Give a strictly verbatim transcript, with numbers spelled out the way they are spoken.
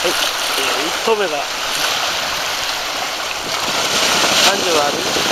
い、えー、いっとうめだ。さんじゅうある